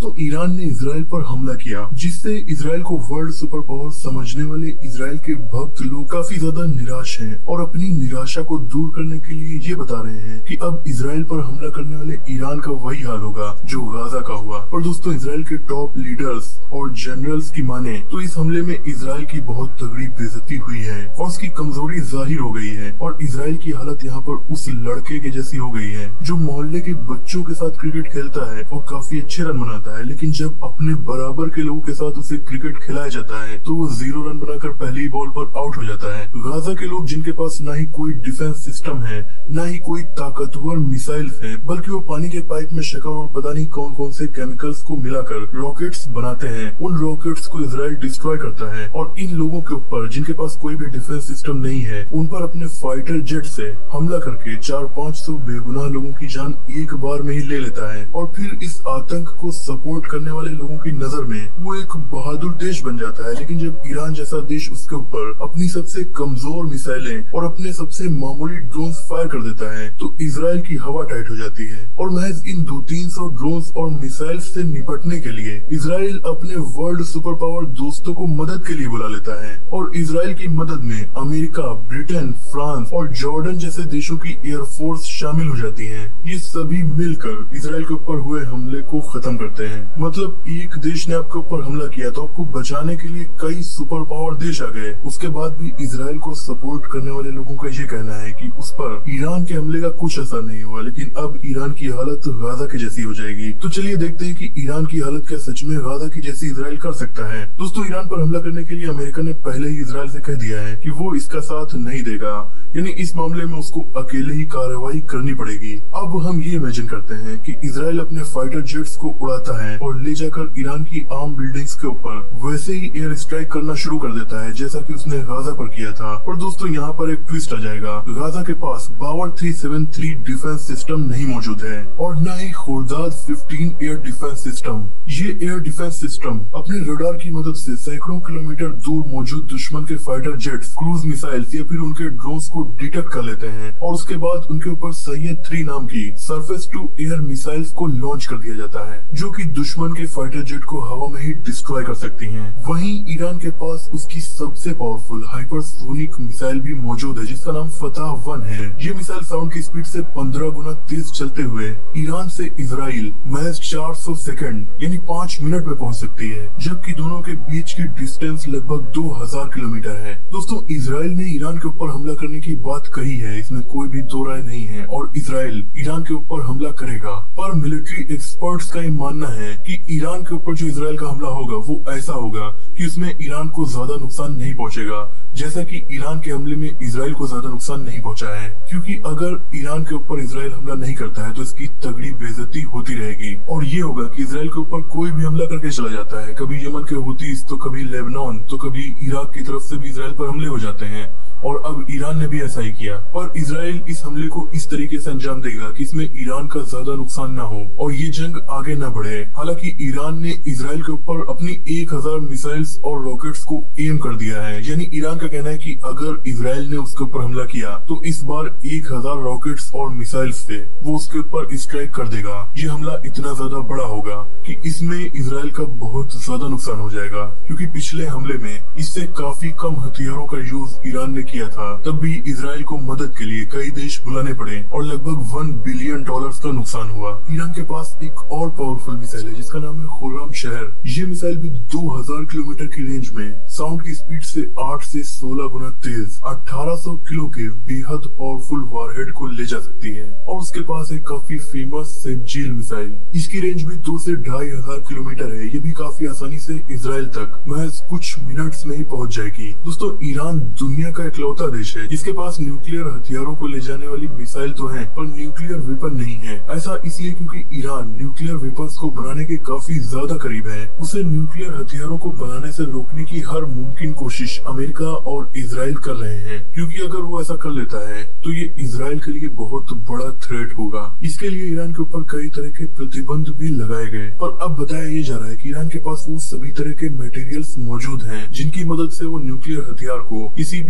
तो ईरान ने इसराइल पर हमला किया, जिससे इसराइल को वर्ल्ड सुपर पावर समझने वाले इसराइल के भक्त लोग काफी ज्यादा निराश हैं और अपनी निराशा को दूर करने के लिए ये बता रहे हैं कि अब इसराइल पर हमला करने वाले ईरान का वही हाल होगा जो गाजा का हुआ। और दोस्तों, इसराइल के टॉप लीडर्स और जनरल्स की माने तो इस हमले में इसराइल की बहुत तगड़ी बेइज्जती हुई है और उसकी कमजोरी जाहिर हो गई है और इसराइल की हालत यहाँ पर उस लड़के के जैसी हो गई है जो मोहल्ले के बच्चों के साथ क्रिकेट खेलता है और काफी अच्छे रन बनाता है, लेकिन जब अपने बराबर के लोगों के साथ उसे क्रिकेट खिलाया जाता है तो वो 0 रन बनाकर पहली बॉल पर आउट हो जाता है। गाजा के लोग जिनके पास ना ही कोई डिफेंस सिस्टम है, ना ही कोई ताकतवर मिसाइल्स है, बल्कि वो पानी के पाइप में शक्कर और पता नहीं कौन कौन से केमिकल्स को मिलाकर रॉकेट्स बनाते हैं। उन रॉकेट्स को इसराइल डिस्ट्रॉय करता है और इन लोगों के ऊपर जिनके पास कोई भी डिफेंस सिस्टम नहीं है, उन पर अपने फाइटर जेट से हमला करके 400-500 बेगुनाह लोगों की जान एक बार में ही ले लेता है और फिर इस आतंक को सपोर्ट करने वाले लोगों की नजर में वो एक बहादुर देश बन जाता है। लेकिन जब ईरान जैसा देश उसके ऊपर अपनी सबसे कमजोर मिसाइलें और अपने सबसे मामूली ड्रोन्स फायर कर देता है तो इसराइल की हवा टाइट हो जाती है और महज इन 200-300 ड्रोन्स और मिसाइल्स से निपटने के लिए इसराइल अपने वर्ल्ड सुपर पावर दोस्तों को मदद के लिए बुला लेता है और इसराइल की मदद में अमेरिका, ब्रिटेन, फ्रांस और जॉर्डन जैसे देशों की एयरफोर्स शामिल हो जाती है। ये सभी मिलकर इसराइल के ऊपर हुए हमले को खत्म करते हैं। मतलब एक देश ने आपके ऊपर हमला किया तो आपको बचाने के लिए कई सुपर पावर देश आ गए। उसके बाद भी इसराइल को सपोर्ट करने वाले लोगों का ये कहना है कि उस पर ईरान के हमले का कुछ असर नहीं हुआ, लेकिन अब ईरान की हालत गाजा की जैसी हो जाएगी। तो चलिए देखते हैं कि ईरान की हालत क्या सच में गाजा की जैसी इसराइल कर सकता है। दोस्तों, ईरान पर हमला करने के लिए अमेरिका ने पहले ही इसराइल से कह दिया है कि वो इसका साथ नहीं देगा, यानी इस मामले में उसको अकेले ही कार्रवाई करनी पड़ेगी। अब हम ये इमेजिन करते हैं कि इसराइल अपने फाइटर जेट्स को उड़ाता है और ले जाकर ईरान की आर्म बिल्डिंग्स के ऊपर वैसे ही एयर स्ट्राइक करना शुरू कर देता है जैसा कि उसने गाजा पर किया था। और दोस्तों, यहाँ पर एक ट्विस्ट आ जाएगा। गाजा के पास बावर 373 डिफेंस सिस्टम नहीं मौजूद है और न ही खुर्दाद 15 एयर डिफेंस सिस्टम। ये एयर डिफेंस सिस्टम अपने रडार की मदद से सैकड़ों किलोमीटर दूर मौजूद दुश्मन के फाइटर जेट्स, क्रूज मिसाइल्स या फिर उनके ड्रोन्स को डिटेक्ट कर लेते हैं और उसके बाद उनके ऊपर सैयद 3 नाम की सरफेस टू एयर मिसाइल्स को लॉन्च कर दिया जाता है जो कि दुश्मन के फाइटर जेट को हवा में ही डिस्ट्रॉय कर सकती हैं। वहीं ईरान के पास उसकी सबसे पावरफुल हाइपरसोनिक मिसाइल भी मौजूद है जिसका नाम फतह 1 है। ये मिसाइल साउंड की स्पीड से 15 गुना तेज चलते हुए ईरान से इसराइल महज 400 सेकंड यानी 5 मिनट में पहुंच सकती है, जबकि दोनों के बीच की डिस्टेंस लगभग 2000 किलोमीटर है। दोस्तों, इसराइल ने ईरान के ऊपर हमला करने की बात कही है, इसमें कोई भी दो राय नहीं है और इसराइल ईरान के ऊपर हमला करेगा। पर मिलिट्री एक्सपर्ट्स का ये मानना है कि ईरान के ऊपर जो इसराइल का हमला होगा वो ऐसा होगा कि उसमें ईरान को ज्यादा नुकसान नहीं पहुंचेगा, जैसा कि ईरान के हमले में इसराइल को ज्यादा नुकसान नहीं पहुंचा है। क्योंकि अगर ईरान के ऊपर इसराइल हमला नहीं करता है तो इसकी तगड़ी बेइज्जती होती रहेगी और ये होगा कि इसराइल के ऊपर कोई भी हमला करके चला जाता है, कभी यमन के हुतीस तो कभी लेबनान तो कभी इराक की तरफ से भी इसराइल पर हमले हो जाते हैं और अब ईरान ने भी ऐसा ही किया। पर इसराइल इस हमले को इस तरीके से अंजाम देगा कि इसमें ईरान का ज्यादा नुकसान न हो और ये जंग आगे न बढ़े। हालांकि ईरान ने इसराइल के ऊपर अपनी 1000 मिसाइल्स और रॉकेट्स को एम कर दिया है, यानी ईरान का कहना है कि अगर इसराइल ने उसके ऊपर हमला किया तो इस बार 1000 रॉकेट्स और मिसाइल्स से वो उसके ऊपर स्ट्राइक कर देगा। ये हमला इतना ज्यादा बड़ा होगा कि इसमें इसराइल का बहुत ज्यादा नुकसान हो जाएगा, क्योंकि पिछले हमले में इससे काफी कम हथियारों का यूज ईरान ने किया था, तब भी इसराइल को मदद के लिए कई देश बुलाने पड़े और लगभग $1 बिलियन का नुकसान हुआ। ईरान के पास एक और पावरफुल मिसाइल है जिसका नाम है खुर्रम शहर। ये मिसाइल भी 2000 किलोमीटर की रेंज में साउंड की स्पीड से 8 से 16 गुना तेज 1800 किलो के बेहद पावरफुल वारहेड को ले जा सकती है और उसके पास एक काफी फेमस सेंजील मिसाइल। इसकी रेंज भी 2 से 2500 किलोमीटर है। ये भी काफी आसानी से इसराइल तक महज कुछ मिनट्स में ही पहुंच जाएगी। दोस्तों, ईरान दुनिया का इकलौता देश है जिसके पास न्यूक्लियर हथियारों को ले जाने वाली मिसाइल तो है पर न्यूक्लियर वेपन नहीं है। ऐसा इसलिए क्योंकि ईरान न्यूक्लियर वेपन्स को बनाने के काफी ज्यादा करीब है। उसे न्यूक्लियर हथियारों को बनाने से रोकने की हर मुमकिन कोशिश अमेरिका और इसराइल कर रहे हैं, क्योंकि अगर वो ऐसा कर लेता है तो ये इसराइल के लिए बहुत बड़ा थ्रेट होगा। इसके लिए ईरान के ऊपर कई तरह के प्रतिबंध भी लगाए गए, पर अब बताया ये जा रहा है कि ईरान के पास वो सभी तरह के मटेरियल्स मौजूद हैं जिनकी मदद से वो न्यूक्लियर हथियार को किसी भी वक्त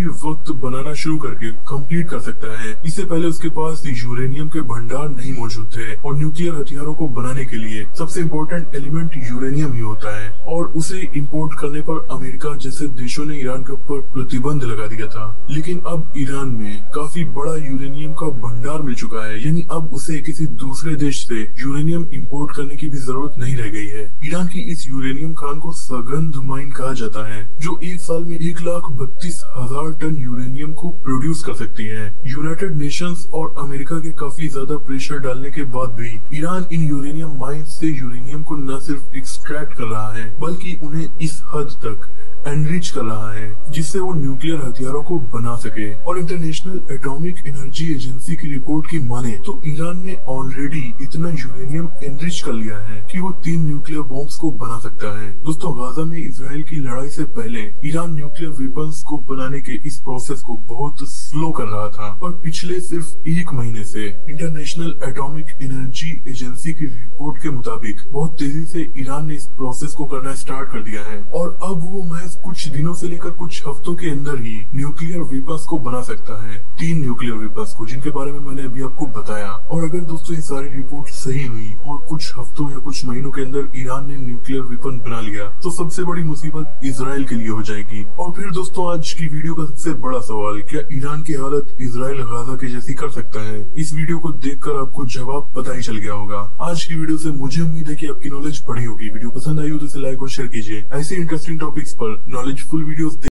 वक्त बनाना शुरू करके कंप्लीट कर सकता है। इससे पहले उसके पास यूरेनियम के भंडार नहीं मौजूद थे और न्यूक्लियर हथियारों को बनाने के लिए सबसे इम्पोर्टेंट एलिमेंट यूरेनियम ही होता है और उसे इंपोर्ट करने पर अमेरिका जैसे देशों ने ईरान के ऊपर प्रतिबंध लगा दिया था। लेकिन अब ईरान में काफी बड़ा यूरेनियम का भंडार मिल चुका है, यानी अब उसे किसी दूसरे देश से यूरेनियम इंपोर्ट करने की भी जरूरत नहीं रह गई है। ईरान की इस यूरेनियम खान को सघन माइन कहा जाता है, जो एक साल में 1,32,000 टन यूरेनियम को प्रोड्यूस कर सकती है। यूनाइटेड नेशंस और अमेरिका के काफी ज्यादा प्रेशर डालने के बाद भी ईरान इन यूरेनियम माइन से यूरेनियम को न सिर्फ एक्सट्रैक्ट कर रहा है बल्कि उन्हें इस हद तक एनरिच कर रहा है जिससे वो न्यूक्लियर हथियारों को बना सके। और इंटरनेशनल एटॉमिक एनर्जी एजेंसी की रिपोर्ट की माने तो ईरान ने ऑलरेडी इतना यूरेनियम एनरिच कर लिया है कि वो 3 न्यूक्लियर बॉम्ब्स को बना सकता है। दोस्तों, गाजा में इसराइल की लड़ाई से पहले ईरान न्यूक्लियर वेपन्स को बनाने के इस प्रोसेस को बहुत स्लो कर रहा था, पर पिछले सिर्फ 1 महीने से इंटरनेशनल एटॉमिक एनर्जी एजेंसी की रिपोर्ट के मुताबिक बहुत तेजी से ईरान ने इस प्रोसेस को करना स्टार्ट कर दिया है और अब वो महज कुछ दिनों से लेकर कुछ हफ्तों के अंदर ही न्यूक्लियर वेपन्स को बना सकता है। 3 न्यूक्लियर वेपन्स को, जिनके बारे में मैंने अभी आपको बताया। और अगर दोस्तों ये सारी रिपोर्ट सही हुई और कुछ हफ्तों या कुछ महीनों के अंदर ईरान ने न्यूक्लियर वेपन बना लिया तो सबसे बड़ी मुसीबत इजराइल के लिए हो जाएगी। और फिर दोस्तों, आज की वीडियो का सबसे बड़ा सवाल, क्या ईरान की हालत इजराइल गाजा के जैसी कर सकता है? इस वीडियो को देखकर आपको जवाब पता ही चल गया होगा। आज की वीडियो से मुझे उम्मीद है कि आपकी नॉलेज बढ़ी होगी। वीडियो पसंद आई हो तो इसे लाइक और शेयर कीजिए। ऐसे इंटरेस्टिंग टॉपिक्स पर नॉलेजफुल वीडियोस